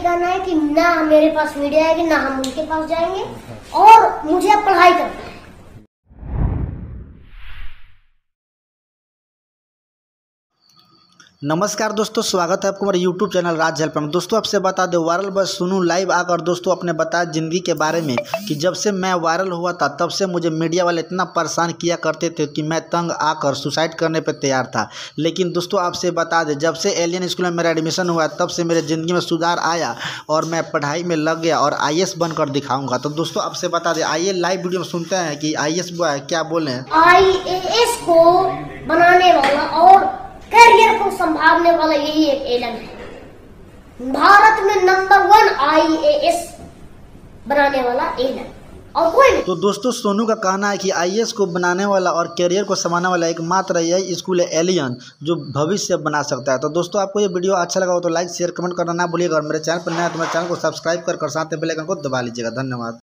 कहना है कि ना मेरे पास मीडिया है कि ना हम उनके पास जाएंगे और मुझे पढ़ाई करना है। नमस्कार दोस्तों, स्वागत है आपको हमारे YouTube चैनल राज हेल्प में। दोस्तों आपसे बता दें, वायरल बस सुनू लाइव आकर दोस्तों अपने बताया ज़िंदगी के बारे में कि जब से मैं वायरल हुआ था तब से मुझे मीडिया वाले इतना परेशान किया करते थे कि मैं तंग आकर सुसाइड करने पर तैयार था। लेकिन दोस्तों आपसे बता दें, जब से एलियन स्कूल में मेरा एडमिशन हुआ तब से मेरे ज़िंदगी में सुधार आया और मैं पढ़ाई में लग गया और IAS बनकर दिखाऊँगा। तो दोस्तों आपसे बता दें, आइए लाइव वीडियो में सुनते हैं कि IAS क्या बोले हैं। IAS को बनाने वाला और करियर को संभालने वाला यही एक एलियन है। भारत में नंबर 1 IAS बनाने वाला एलियन और कोई नहीं। तो दोस्तों सोनू का कहना है कि IAS को बनाने वाला और करियर को संभालने वाला एकमात्र यही स्कूल है एलियन, जो भविष्य बना सकता है। तो दोस्तों आपको ये वीडियो अच्छा लगा हो तो लाइक शेयर कमेंट करना ना भूलिएगा और मेरे चैनल पर नया तो मेरे चैनल को सब्सक्राइब कर साथ में बेल आइकन को दबा लीजिएगा। धन्यवाद।